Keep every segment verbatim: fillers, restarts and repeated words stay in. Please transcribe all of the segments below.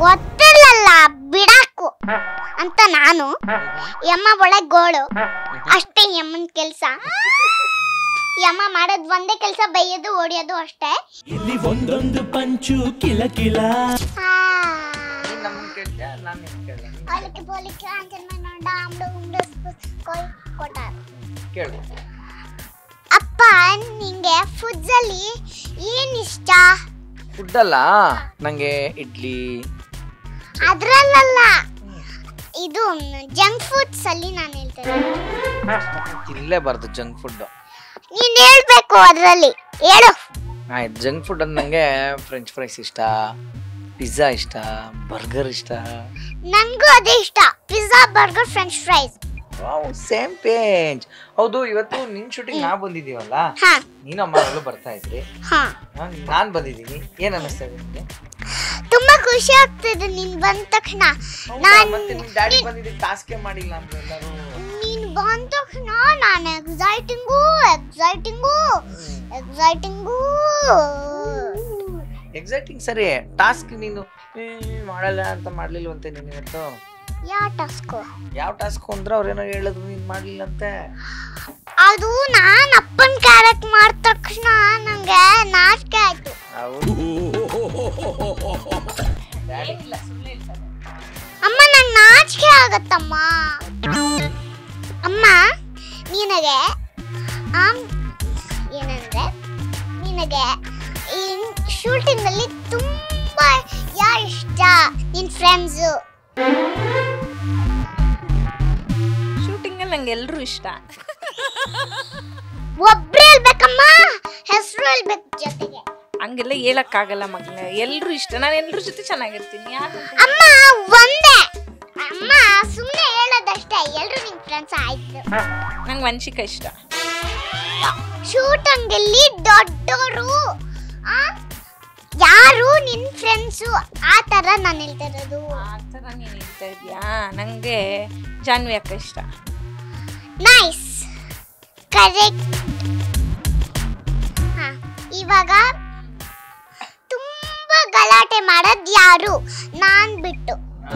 ಗೊತ್ತಿಲ್ಲಲ್ಲ ಬಿಡಾಕು ಅಂತ ನಾನು ಯಮ್ಮ ಒಳಗ್ ಗೋಳು ಅಷ್ಟೇ ಯಮ್ಮನ ಕೆಲ್ಸ. ಯಮ್ಮ ಮಾಡೋದ್ ಒಂದೇ ಕೆಲ್ಸ, ಬೈಯೋದು ಹೊಡಿಯೋದು ಅಷ್ಟೇ. ಇಲ್ಲಿ ಒಂದೊಂದು ಪಂಚು ಕಿಲ ಕಿಲ. ಅಪ್ಪ ನಿಂಗೆ ಫುಡ್ಸ್ ಅಲ್ಲಿ ಏನ್ ಇಷ್ಟ? ಫುಡ್ ಅಲ್ಲ, ನಂಗೆ ಇಡ್ಲಿ. ಅದ್ರಲ್ಲ, ಇದು ಜಂಕ್ ಫುಡ್ಸ್ ಅಲ್ಲಿ ನಾನು ಹೇಳ್ತೇನೆ. ತಿನ್ಲೇಬಾರ್ದು ಜಂಕ್ ಫುಡ್. ನೀನ್ ಹೇಳ್ಬೇಕು ಅದ್ರಲ್ಲಿ, ಹೇಳು. ಆಯ್ತು, ಜಂಕ್ ಫುಡ್ ಅಂದ್ರೆ ನಂಗೆ ಫ್ರೆಂಚ್ ಫ್ರೈಸ್ ಇಷ್ಟ, ಪಿಜ್ಜಾ ಇಷ್ಟ, ಬರ್ಗರ್ ಇಷ್ಟ. ನನ್ಗೂ ಅದೇ ಇಷ್ಟ, pizza, burger, french fries. Same pinch. ಹೌದು, ಇವತ್ತು ನಿನ್ ಶೂಟಿಂಗ್ ನಾ ಬಂದಿದೀವಲ್ಲ, ನೀನು ಅಮ್ಮ ಬರ್ತಾ ಇದ್ರಿ, ನಾನ್ ಬಂದಿದ್ದೀನಿ. ಏನ್ ಅನ್ನಿಸ್ತಾ ಇದೆ ನಿಮ್ಗೆ? ತುಂಬಾ ಖುಷಿ ಆಗ್ತಿದೆ ನೀನ್ ಬಂದ ತಕ್ಷಣ. ಡ್ಯಾಡಿ ಬಂದಿದ್ದೀವಿ, ಟಾಸ್ಕೇ ಮಾಡಿಲ್ಲ ಅಂದ್ರೆ ಎಲ್ಲರೂ. ನೀನ್ ಬಂದ ತಕ್ಷಣ ನಾನು ಎಕ್ಸೈಟಿಂಗು ಎಕ್ಸೈಟಿಂಗು ಎಕ್ಸೈಟಿಂಗು ಎಕ್ಸೈಟಿಂಗ್ ಸರಿ, ಟಾಸ್ಕ್ ನೀನು ಮಾಡಲ್ಲ ಅಂತ ಮಾಡ್ಲಿಲ್ವಂತೆ ನೀನು ಇವತ್ತು. ಯಾವ ಟಾಸ್ಕ್? ಯಾವ ಟಾಸ್ಕ್ ಅಂದ್ರೆ ಅವ್ರೇನೋ ಹೇಳಿದ್ರು ನೀನ್ ಮಾಡ್ಲಿಲ್ಲ ಅಂತೆ. ಅದು ನಾನ್ ಅಪ್ಪನ್ ಕ್ಯಾರೆಕ್ಟ್ ಮಾಡಿದ ತಕ್ಷಣ ನಂಗೆ ನಾಚಿಕೆ ಆಯ್ತು. ಅಮ್ಮ ನಂಗೆ ನಾಚಿಕೆ ಆಗತ್ತಮ್ಮ. ಅಮ್ಮ ನಿನಗೆ ಏನಂದ್ರೆ ನಿನಗೆ ಈ ಶೂಟಿಂಗ್ ಅಲ್ಲಿ ತುಂಬಾ ಯಾರು ಇಷ್ಟ? ನಿನ್ ಫ್ರೆಂಡ್ಸು? ಶೂಟಿಂಗ್ ಅಲ್ಲಿ ನಂಗೆ ಎಲ್ಲರೂ ಇಷ್ಟ. ಒಬ್ರು ಹೇಳ್ಬೇಕಮ್ಮ, ಹೆಸರು ಹೇಳ್ಬೇಕು ಜೊತೆಗೆ. ಹಂಗೆಲ್ಲ ಹೇಳಕ್ಕಾಗಲ್ಲ ಮಗನ, ಎಲ್ರು ಇಷ್ಟ. ನಾನು ಎಲ್ರ ಜೊತೆ ಚೆನ್ನಾಗಿರ್ತೀನಿ. ಅಮ್ಮ ಒಂದೇ, ಅಮ್ಮ ಸುಮ್ಮನೆ ಹೇಳೋದಷ್ಟೇ, ಎಲ್ರು ನಿನ್ ಫ್ರೆಂಡ್ಸ್ ಆಯ್ತು. ನಂಗೆ ವಂಶಿಕಾ ಇಷ್ಟ. ಶೂಟಿಂಗ್ ಅಲ್ಲಿ ದೊಡ್ಡವರು ಯಾರು ನಿನ್ ಫ್ರೆಂಡ್ಸು ಆ ತರ ನಾನು ಹೇಳ್ತಾ ಇರೋದು. ಆ ಥರ ನೀನು ಹೇಳ್ತಾ ಇದೀಯಾ? ನಂಗೆ ಜಾನ್ವಿ ಅಕ್ಕ ಇಷ್ಟ. Nice, correct. ಹಾ, ಇವಾಗ ತುಂಬಾ ಗಲಾಟೆ ಮಾಡೋದು ಯಾರು? ನಾನ್ ಬಿಟ್ಟು.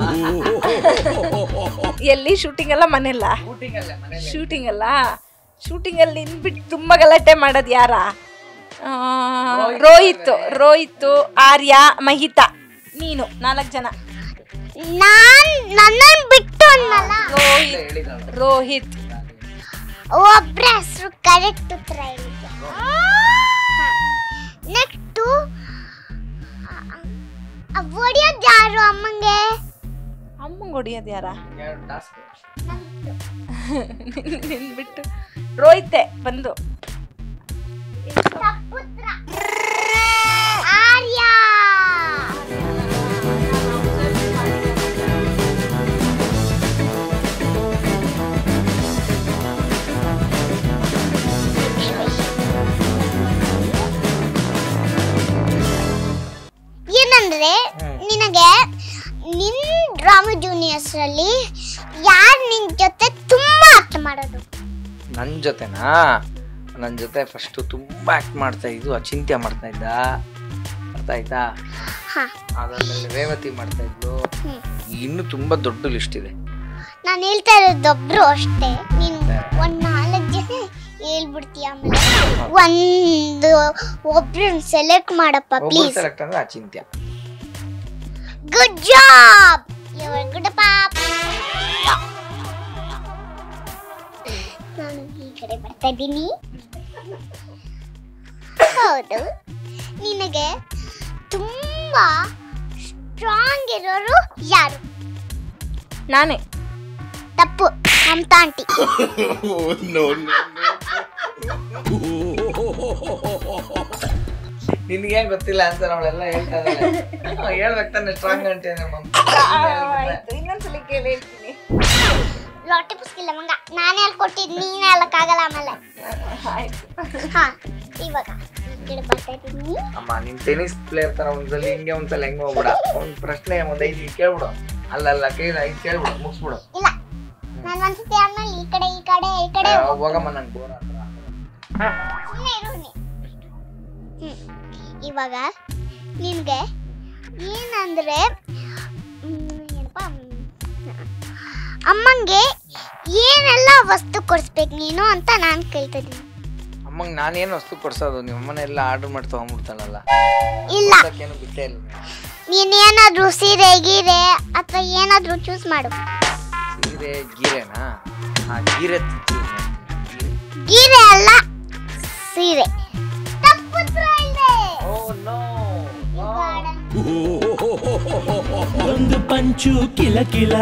ಎಲ್ಲಿ ಶೂಟಿಂಗ್ ಅಲ್ಲ, ಮನೆಯಲ್ಲ? ಶೂಟಿಂಗ್ ಅಲ್ಲ, ಶೂಟಿಂಗ್ ಅಲ್ಲಿ ನಿನ್ಬಿಟ್ಟು ತುಂಬಾ ಗಲಾಟೆ ಮಾಡೋದು ಯಾರ? ರೋಹಿತ್, ರೋಹಿತ್, ಆರ್ಯ, ಮಹಿತಾ, ನೀನು, ನಾಲ್ಕು ಜನ. ನಾನ್ ನನ್ನನ್ ಬಿಟ್ಟು ಅನ್ನಲ್ಲ. ರೋಹಿತ್, ರೋಹಿತ್ ಒಬ್ರ ಹೆಸರು ಕರೆಕ್ಟ್ ಉತ್ತರ ಹೇಳಿದ್ದೆ. ನೆಕ್ಸ್ಟ್ ಹೊಡಿಯೋದು ಯಾರು ಅಮ್ಮಂಗೆ? ಅಮ್ಮಂಗೆ ಹೊಡಿಯೋದು ಯಾರ? ನಿನ್ಬಿಟ್ಟು ರೋಹಿತೆ ಬಂದು. ಆರ್ಯ. ಏನಂದ್ರೆ ನಿನಗೆ ನಿನ್ ಡ್ರಾಮಾ ಜೂನಿಯರ್ಸ್ ಅಲ್ಲಿ ಯಾರು ನಿನ್ ಜೊತೆ ತುಂಬಾ ಆಕ್ಟ್ ಮಾಡೋದು? ನನ್ ಜೊತೆನಾ? ನನ್ನ ಜೊತೆ ಫಸ್ಟ್ ತುಂಬಾ ಆಕ್ಟ್ ಮಾಡ್ತಾ ಇದ್ದು ಅಚಿಂತ್ಯ ಮಾಡ್ತಾ ಇದ್ದ, ಅರ್ಥ ಆಯ್ತಾ? ಅದಾದ್ಮೇಲೆ ರೇವತಿ ಮಾಡ್ತಾ ಇದ್ಲು. ಇನ್ನು ತುಂಬಾ ದೊಡ್ಡ ಲಿಸ್ಟ್ ಇದೆ. ನಾನು ಹೇಳ್ತಾ ಇರೋದೊಬ್ರು ಅಷ್ಟೇ, ನೀನು ಒಂದ್ ನಾಲ್ಕು ಜನ ಹೇಳ್ಬಿಡ್ತೀಯ. ಆಮೇಲೆ ಒಂದು ಒಬ್ರನ್ನ ಸೆಲೆಕ್ಟ್ ಮಾಡಪ್ಪ ಪ್ಲೀಸ್. ಸೆಲೆಕ್ಟ್ ಅಂದ್ರೆ Achintya. Good job, you are good ಪಾಪ್. ನಾನು ಈ ಕಡೆ ಬರ್ತಾ ಇದ್ದೀನಿ. ಹೌದು, ನಿನಗೆ ತುಂಬಾ ಸ್ಟ್ರಾಂಗ್ ಇರೋರು ಯಾರು? ನಾನೇ. ತಪ್ಪು, ಮಮತಾ ಆಂಟಿ. ನಿನ್ಗೆ ಗೊತ್ತಿಲ್ಲ ಅಂತ ಅವಳೆಲ್ಲ ಹೇಳ್ತಾ ಇದ್ದಾಳೆ. ಹೇಳ್ಬೇಕು ತಾನೆ ಸ್ಟ್ರಾಂಗ್ ಆಂಟಿ ಅಂದ್ರೆ ಮಮತಾ. ಇನ್ನೊಂದ್ಸಲ ಕೇಳಿ ಹೇಳ್ತೀನಿ. ಲೊಟ್ಟೆ ಪುಸ್ಕಿಲ್ಲ ಮಂಗ, ನಾನೇ ಹೇಳ್ಕೊಟ್ಟಿದ್ದು, ನೀನೇ ಹೇಳಕ್ಕಾಗಲ್ಲ. ಆಮೇಲೆ ಹಾ, ಇವಾಗ ಈ ಕಡೆ ಬರ್ತಾ ಇದ್ದೀನಿ. ಅಮ್ಮ ನಿನ್ ಟೆನಿಸ್ ಪ್ಲೇಯರ್ ತರ ಒಂದ್ಸಲ ಹಿಂಗೆ ಒಂದ್ಸಲ ಹೆಂಗ್ ಹೋಗ್ಬಿಡ. ಒಂದ್ ಪ್ರಶ್ನೆ ಒಂದ್ ಐದು ಕೇಳ್ಬಿಡು. ಅಲ್ಲಲ್ಲ ಕೇಳ ಐದು ಕೇಳ್ಬಿಡು, ಮುಗಿಸ್ಬಿಡು. ಇಲ್ಲ, ನಾನು ಒಂದ್ಸತಿ ಆದ್ಮೇಲೆ ಈ ಕಡೆ ಈ ಕಡೆ ಈ ಕಡೆ ಹೋಗಮ್ಮ, ನಂಗೆ ಬೋರ್ ಆತರ. ಸುಮ್ಮನೆ ಇರು ನೀ. ಹ್ಮ್, ಇವಾಗ ನಿನ್ಗೆ ಏನಂದ್ರೆ ಅಮ್ಮಂಗೆ ಏನೆಲ್ಲ ವಸ್ತು ಕೊಡಿಸ್ಬೇಕು ನೀನು ಅಂತ ನಾನು ಕೇಳ್ತಾ ಇದ್ದೀನಿ. ಅಮ್ಮಂಗೆ ನಾನೇನು ವಸ್ತು ಕೊಡ್ಸೋದು? ನಿಮ್ಮ ಅಮ್ಮನ ಎಲ್ಲ ಆರ್ಡರ್ ಮಾಡಿ ತಗೊಂಡ್ಬಿಡ್ತಾಳಲ್ಲ. ಇಲ್ಲ, ಏನು ಬಿಟ್ಟೇ ಇಲ್ಲ. ನೀನೇನಾದ್ರೂ ಸೀರೆ ಗೀರೆ ಅಥವಾ ಏನಾದ್ರೂ ಚೂಸ್ ಮಾಡು. ಸೀರೆ ಗೀರೆನಾ? ಹಾ, ಗೀರೆ ಗೀರೆ ಅಲ್ಲ, ಸೀರೆ. ತಪ್ಪುತ್ರ ಇದೆ. Oh no. ಒಂದು ಪಂಚು ಕಿಲ ಕಿಲ.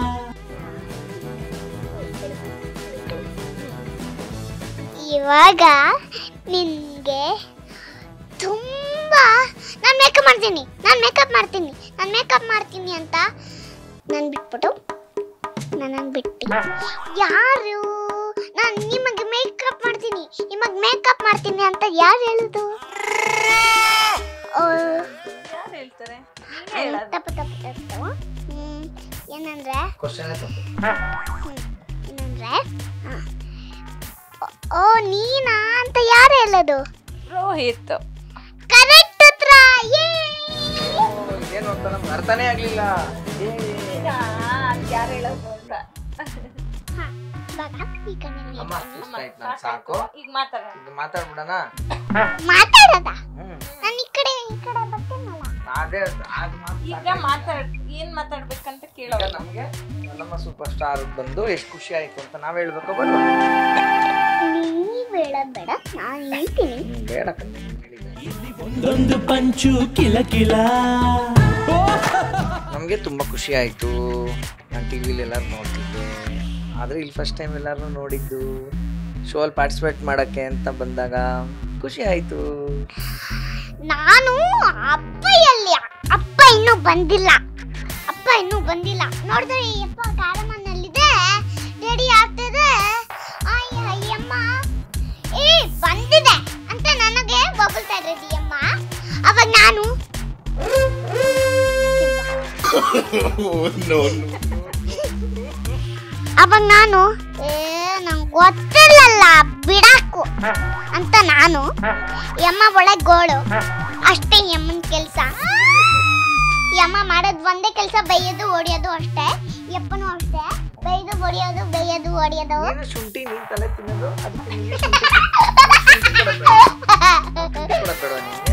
ಇವಾಗ ನಿನ್ಗೆ ತುಂಬಾ ನಾನು ಮೇಕಪ್ ಮಾಡ್ತೀನಿ ನಾನು ಮೇಕಪ್ ಮಾಡ್ತೀನಿ ನಾನು ಮೇಕಪ್ ಮಾಡ್ತೀನಿ ಅಂತ ನಾನು ಬಿಟ್ಬಿಟ್ಟು ನನ್ನನ್ನು ಬಿಟ್ಟು ಯಾರು ನಾನು ನಿಮಗೆ ಮೇಕಪ್ ಮಾಡ್ತೀನಿ ನಿಮಗೆ ಮೇಕಪ್ ಮಾಡ್ತೀನಿ ಅಂತ ಯಾರು ಹೇಳುದು? ಯಾರು ಹೇಳ್ತಾರೆ? ತಪ್ಪು ತಪ್ಪು ತಪ್ಪು. ಹ್ಮ್ ಏನಂದ್ರೆ ಏನಂದ್ರೆ ಓ ನೀನಾ ಅಂತ ಯಾರು ಹೇಳೋದು? ರೋಹಿತ್. ಕರೆಕ್ಟ್ ಉತ್ತರ. ಏನು ಅಂತ ನಮ್ಗೆ ಅರ್ಥನೇ ಆಗ್ಲಿಲ್ಲ. ಯಾರು ಹೇಳೋದು ಅಂತ. ಅಮ್ಮ ಇಷ್ಟ ಆಯ್ತು, ನಾನು ಸಾಕು. ಈಗ ಮಾತಾಡ ಈಗ ಮಾತಾಡ್ಬಿಡೋಣ. ಮಾತಾಡೋದ? ನಾನು ಈ ಕಡೆ ಈ ಕಡೆ ಬರ್ತೀನಲ್ಲ. ಅದೇ ಅದು ಈಗ ಮಾತಾಡ್ ಏನ್ ಮಾತಾಡ್ಬೇಕಂತ ಕೇಳೋ. ನಮ್ಗೆ ನಮ್ಮ ಸೂಪರ್ ಸ್ಟಾರ್ ಬಂದು ಎಷ್ಟು ಖುಷಿ ಆಯ್ತು ಅಂತ ನಾವ್ ಹೇಳ್ಬೇಕು. ಬರುವ ನೀವ್ ಹೇಳೋದ್ ಬೇಡ, ನಾನು ಹೇಳ್ತೀನಿ. ಬೇಡ, ಒಂದೊಂದು ಪಂಚು ಕಿಲ ಕಿಲ. ನಮಗೆ ತುಂಬ ಖುಷಿ ಆಯಿತು. ನಾನು ಟಿ ವಿಲಿ ಎಲ್ಲರೂ ನೋಡ್ತಿದ್ದೆ, ಆದರೆ ಇಲ್ಲಿ ಫಸ್ಟ್ ಟೈಮ್ ಎಲ್ಲರೂ ನೋಡಿದ್ದು. ಶೋಲ್ಲಿ ಪಾರ್ಟಿಸಿಪೇಟ್ ಮಾಡೋಕ್ಕೆ ಅಂತ ಬಂದಾಗ ಖುಷಿ ಆಯಿತು. ನಾನು ಅಪ್ಪ ಎಲ್ಲಿ? ಅಪ್ಪ ಇನ್ನೂ ಬಂದಿಲ್ಲ, ಅಪ್ಪ ಇನ್ನೂ ಬಂದಿಲ್ಲ. ನೋಡಿದ್ರೆ ಅಪ್ಪ ಕಾರಮನಲ್ಲಿದೆ, ರೆಡಿ ಆಗ್ತಿದೆ. ಅಯ್ಯಮ್ಮ ಏ ಬಂದಿದೆ ಅಂತ ನನಗೆ ಬೊಗಳ್ತಾ ಇದ್ರಿ ಅಮ್ಮ. ಅವಾಗ ನಾನು ಅವಾಗ ನಾನು ಏ ನಂಗೆ ಗೊತ್ತಿಲ್ಲಲ್ಲ ಬಿಡಾಕು ಅಂತ ನಾನು ಯಮ್ಮ ಒಳಗೆ ಗೋಳು. ಅಷ್ಟೇ ಯಮ್ಮನ ಕೆಲಸ. ಯಮ್ಮ ಮಾಡೋದು ಒಂದೇ ಕೆಲಸ, ಬೈಯೋದು ಹೊಡಿಯೋದು ಅಷ್ಟೇ. ಯಪ್ಪನೂ ಅಷ್ಟೇ, ಬೈದು ಹೊಡಿಯೋದು ಬೈಯೋದು ಹೊಡಿಯೋದು. ಶುಂಠಿ ನೀನ್ ತಲೆ ತಿನ್ನೋದು, ಅದಕ್ಕೆ